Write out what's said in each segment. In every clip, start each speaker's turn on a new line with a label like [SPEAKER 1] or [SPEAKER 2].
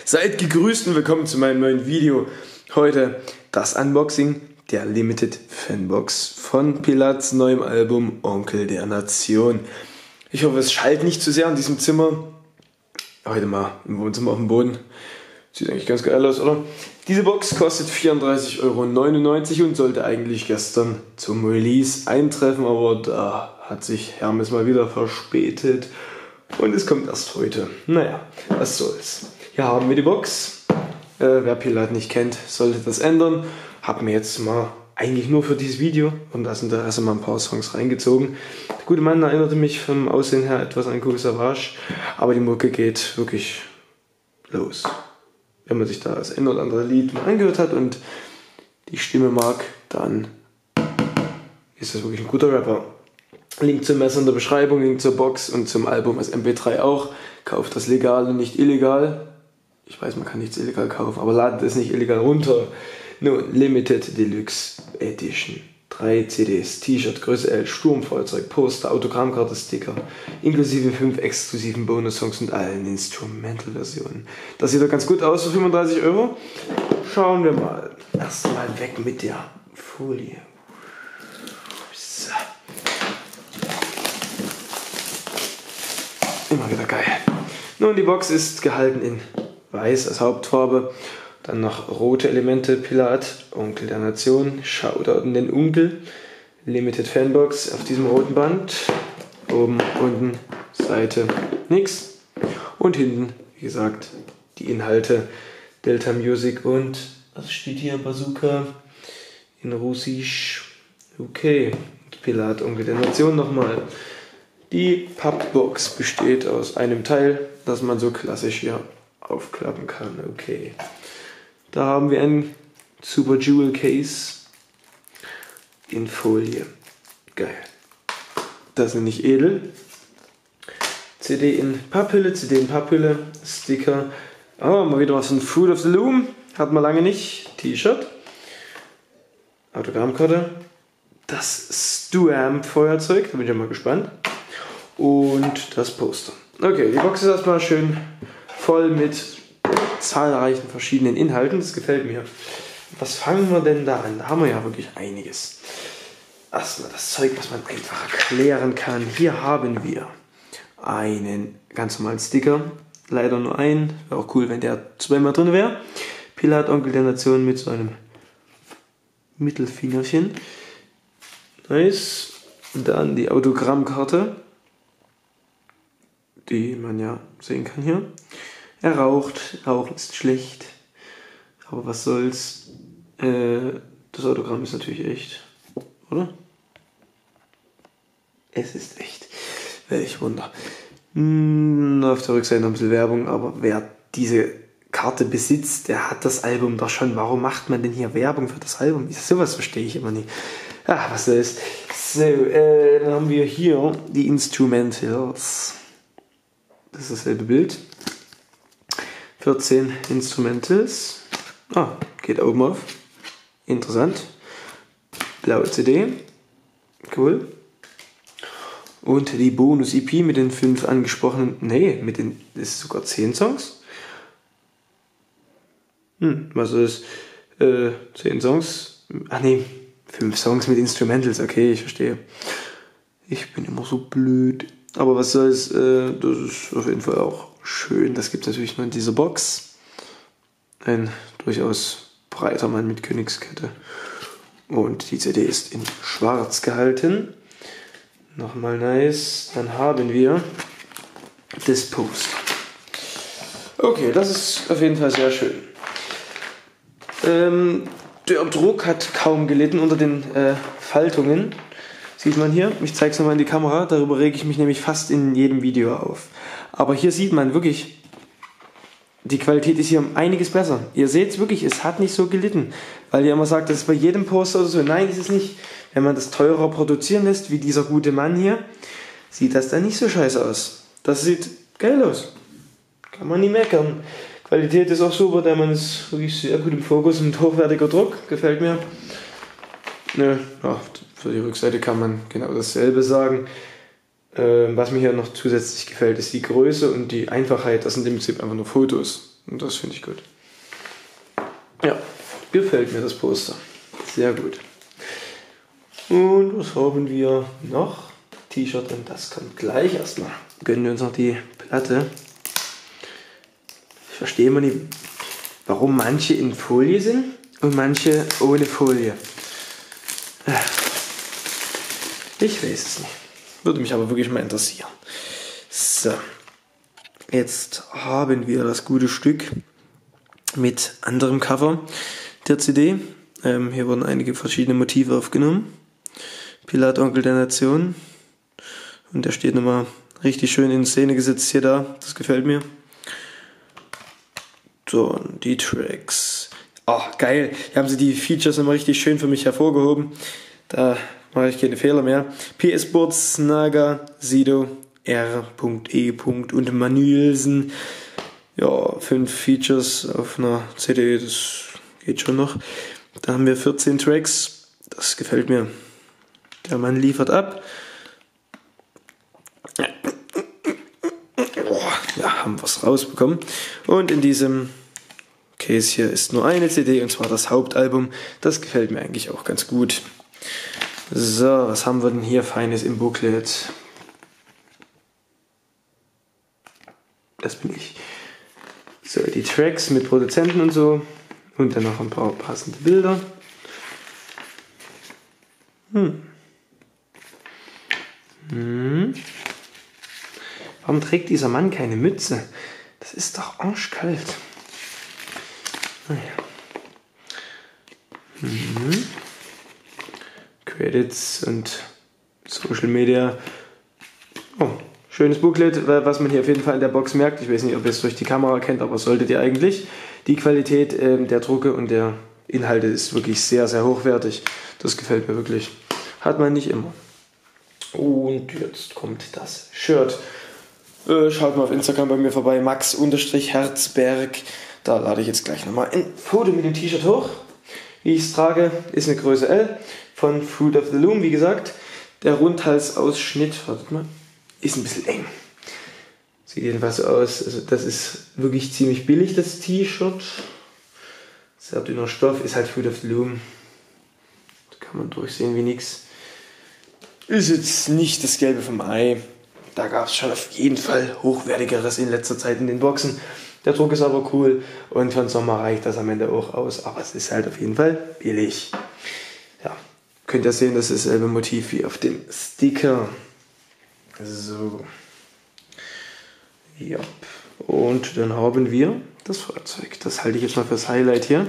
[SPEAKER 1] Seid gegrüßt und willkommen zu meinem neuen Video. Heute das Unboxing der Limited Fanbox von Pilats neuem Album Onkel der Nation. Ich hoffe, es schallt nicht zu sehr in diesem Zimmer. Heute mal im Wohnzimmer auf dem Boden. Sieht eigentlich ganz geil aus, oder? Diese Box kostet 34,99 € und sollte eigentlich gestern zum Release eintreffen, aber da hat sich Hermes mal wieder verspätet und es kommt erst heute. Naja, was soll's. Hier haben wir die Box. Wer Pilat nicht kennt, sollte das ändern. Hab mir jetzt mal eigentlich nur für dieses Video und das Interesse mal ein paar Songs reingezogen. Der gute Mann erinnerte mich vom Aussehen her etwas an Kool Savas, aber die Mucke geht wirklich los. Wenn man sich da das ein oder andere Lied mal angehört hat und die Stimme mag, dann ist das wirklich ein guter Rapper. Link zum Messer in der Beschreibung, Link zur Box und zum Album als MP3 auch. Kauft das legal und nicht illegal. Ich weiß, man kann nichts illegal kaufen, aber ladet es nicht illegal runter. Nun, Limited Deluxe Edition. 3 CDs, T-Shirt, Größe L, Sturmfeuerzeug, Poster, Autogrammkarte, Sticker, inklusive 5 exklusiven Bonus-Songs und allen Instrumental-Versionen. Das sieht doch ganz gut aus für 35 €. Schauen wir mal. Erstmal weg mit der Folie. So. Immer wieder geil. Nun, die Box ist gehalten in Weiß als Hauptfarbe. Dann noch rote Elemente, Pilat, Onkel der Nation, Shoutout an den Onkel, Limited Fanbox auf diesem roten Band. Oben, unten, Seite, nix. Und hinten, wie gesagt, die Inhalte, Delta Music und, was steht hier, Bazooka in Russisch. Okay, Pilat, Onkel der Nation nochmal. Die Pappbox besteht aus einem Teil, das man so klassisch hier aufklappen kann. Okay. Da haben wir ein Super Jewel Case in Folie. Geil. Das ist nicht edel. CD in Papphülle, Sticker. Oh, mal wieder was von Fruit of the Loom. Hat man lange nicht. T-Shirt. Autogrammkarte. Das Stu-Amp Feuerzeug. Da bin ich ja mal gespannt. Und das Poster. Okay, die Box ist erstmal schön voll mit zahlreichen verschiedenen Inhalten. Das gefällt mir. Was fangen wir denn da an? Da haben wir ja wirklich einiges. Erstmal das Zeug, was man einfach erklären kann. Hier haben wir einen ganz normalen Sticker. Leider nur einen. Wäre auch cool, wenn der zweimal drin wäre. Pilat, Onkel der Nation mit so einem Mittelfingerchen. Nice. Dann die Autogrammkarte, die man ja sehen kann hier. Er raucht, Rauchen ist schlecht, aber was soll's. Das Autogramm ist natürlich echt, oder? Es ist echt. Welch Wunder. Auf der Rückseite noch ein bisschen Werbung, aber wer diese Karte besitzt, der hat das Album doch schon. Warum macht man denn hier Werbung für das Album? Sowas verstehe ich immer nicht. Ach, was soll's. So, dann haben wir hier die Instrumentals. Das ist dasselbe Bild. 14 Instrumentals. Ah, geht oben auf. Interessant. Blaue CD. Cool. Und die Bonus-EP mit den 5 angesprochenen. Nee, das ist sogar 10 Songs. Was ist 10 Songs? Ach nee, 5 Songs mit Instrumentals. Okay, ich verstehe. Ich bin immer so blöd. Aber was soll's, das ist auf jeden Fall auch schön. Das gibt es natürlich nur in dieser Box. Ein durchaus breiter Mann mit Königskette. Und die CD ist in schwarz gehalten. Nochmal nice. Dann haben wir das Poster. Okay, das ist auf jeden Fall sehr schön. Der Druck hat kaum gelitten unter den Faltungen. Sieht man hier, ich zeige es nochmal in die Kamera, darüber rege ich mich nämlich fast in jedem Video auf. Aber hier sieht man wirklich, die Qualität ist hier um einiges besser. Ihr seht es wirklich, es hat nicht so gelitten. Weil ihr immer sagt, das ist bei jedem Poster oder so. Nein, ist es nicht. Wenn man das teurer produzieren lässt, wie dieser gute Mann hier, sieht das dann nicht so scheiße aus. Das sieht geil aus. Kann man nie meckern. Qualität ist auch super, der Mann ist wirklich sehr gut im Fokus und hochwertiger Druck. Gefällt mir. Ja, für die Rückseite kann man genau dasselbe sagen. Was mir hier noch zusätzlich gefällt, ist die Größe und die Einfachheit. Das sind im Prinzip einfach nur Fotos. Und das finde ich gut. Ja, gefällt mir das Poster. Sehr gut. Und was haben wir noch? T-Shirt und das kommt gleich. Erstmal gönnen wir uns noch die Platte. Ich verstehe immer nicht, warum manche in Folie sind und manche ohne Folie. Ich weiß es nicht. Würde mich aber wirklich mal interessieren. So. Jetzt haben wir das gute Stück mit anderem Cover der CD. Hier wurden einige verschiedene Motive aufgenommen. Pilat, Onkel der Nation. Und der steht nochmal richtig schön in Szene gesetzt hier da. Das gefällt mir. So, die Tracks. Oh, geil. Hier haben sie die Features nochmal richtig schön für mich hervorgehoben. Da mache ich keine Fehler mehr. PS Boards, Naga, Sido, R.E. und Manülsen. Ja, 5 Features auf einer CD, das geht schon noch. Da haben wir 14 Tracks. Das gefällt mir. Der Mann liefert ab. Ja, haben wir es rausbekommen. Und in diesem Case hier ist nur eine CD, und zwar das Hauptalbum. Das gefällt mir eigentlich auch ganz gut. So, was haben wir denn hier Feines im Booklet? Das bin ich. So, die Tracks mit Produzenten und so. Und dann noch ein paar passende Bilder. Warum trägt dieser Mann keine Mütze? Das ist doch arschkalt. Naja. Credits und Social Media. Oh, schönes Booklet, was man hier auf jeden Fall in der Box merkt. Ich weiß nicht, ob ihr es durch die Kamera kennt, aber solltet ihr eigentlich. Die Qualität der Drucke und der Inhalte ist wirklich sehr, sehr hochwertig. Das gefällt mir wirklich. Hat man nicht immer. Und jetzt kommt das Shirt. Schaut mal auf Instagram bei mir vorbei, Max_Herzberg. Da lade ich jetzt gleich nochmal ein Foto mit dem T-Shirt hoch. Wie ich es trage, ist eine Größe L von Fruit of the Loom, wie gesagt. Der Rundhalsausschnitt, wartet mal, ist ein bisschen eng. Sieht jedenfalls so aus, also das ist wirklich ziemlich billig, das T-Shirt. Sehr dünner Stoff, ist halt Fruit of the Loom. Da kann man durchsehen wie nix. Ist jetzt nicht das Gelbe vom Ei. Da gab es schon auf jeden Fall hochwertigeres in letzter Zeit in den Boxen. Der Druck ist aber cool und für den Sommer reicht das am Ende auch aus. Aber es ist halt auf jeden Fall billig. Ja, könnt ihr sehen, das ist dasselbe Motiv wie auf dem Sticker. So. Ja. Und dann haben wir das Feuerzeug. Das halte ich jetzt mal fürs Highlight hier.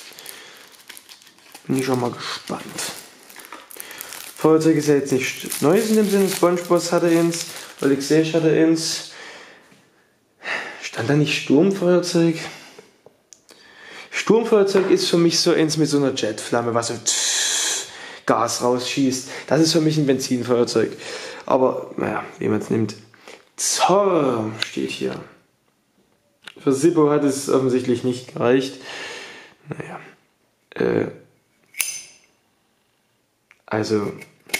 [SPEAKER 1] Bin ich schon mal gespannt. Feuerzeug ist ja jetzt nicht Neues in dem Sinne. SpongeBob hatte eins, Alexei hatte eins. Stand da nicht Sturmfeuerzeug? Sturmfeuerzeug ist für mich so eins mit so einer Jetflamme, was so Gas rausschießt. Das ist für mich ein Benzinfeuerzeug. Aber naja, wie man es nimmt. Zorro steht hier. Für Zippo hat es offensichtlich nicht gereicht. Naja. Also,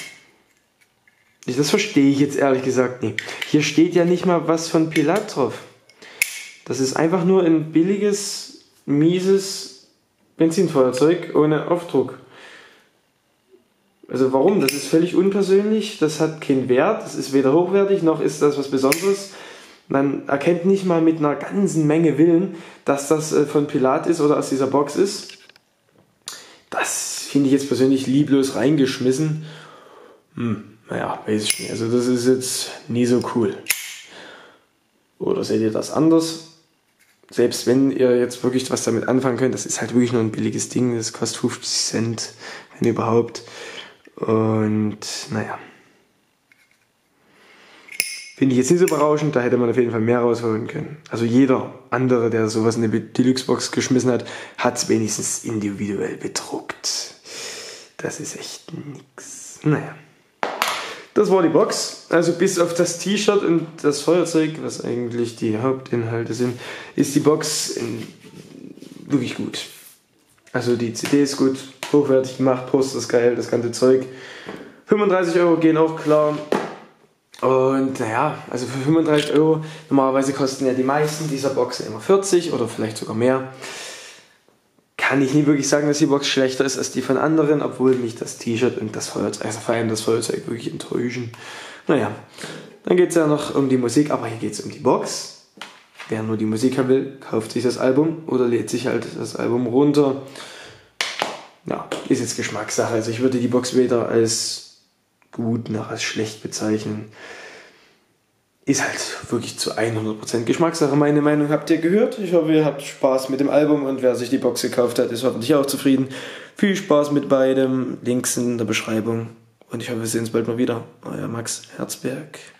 [SPEAKER 1] das verstehe ich jetzt ehrlich gesagt nicht. Hier steht ja nicht mal was von Pilat drauf. Das ist einfach nur ein billiges, mieses Benzinfeuerzeug ohne Aufdruck. Also warum? Das ist völlig unpersönlich, das hat keinen Wert, das ist weder hochwertig, noch ist das was Besonderes. Man erkennt nicht mal mit einer ganzen Menge Willen, dass das von Pilat ist oder aus dieser Box ist. Das finde ich jetzt persönlich lieblos reingeschmissen. Naja, weiß ich nicht. Also das ist jetzt nie so cool. Oder seht ihr das anders? Selbst wenn ihr jetzt wirklich was damit anfangen könnt, das ist halt wirklich nur ein billiges Ding. Das kostet 50 Cent, wenn überhaupt. Und naja. Finde ich jetzt nicht so berauschend, da hätte man auf jeden Fall mehr rausholen können. Also jeder andere, der sowas in eine Deluxe-Box geschmissen hat, hat es wenigstens individuell bedruckt. Das ist echt nix. Naja. Das war die Box. Also bis auf das T-Shirt und das Feuerzeug, was eigentlich die Hauptinhalte sind, ist die Box wirklich gut. Also die CD ist gut, hochwertig gemacht, Poster ist geil, das ganze Zeug. 35 € gehen auch klar. Und naja, also für 35 Euro, normalerweise kosten ja die meisten dieser Boxen immer 40 oder vielleicht sogar mehr. Kann ich nie wirklich sagen, dass die Box schlechter ist als die von anderen, obwohl mich das T-Shirt und das Feuerzeug, also vor allem das Feuerzeug, wirklich enttäuschen. Naja, dann geht es ja noch um die Musik, aber hier geht es um die Box. Wer nur die Musik haben will, kauft sich das Album oder lädt sich halt das Album runter. Ja, ist jetzt Geschmackssache. Also ich würde die Box weder als gut noch als schlecht bezeichnen. Ist halt wirklich zu 100% Geschmackssache. Meine Meinung habt ihr gehört. Ich hoffe, ihr habt Spaß mit dem Album und wer sich die Box gekauft hat, ist hoffentlich auch zufrieden. Viel Spaß mit beidem. Links in der Beschreibung. Und ich hoffe, wir sehen uns bald mal wieder. Euer Max Herzberg.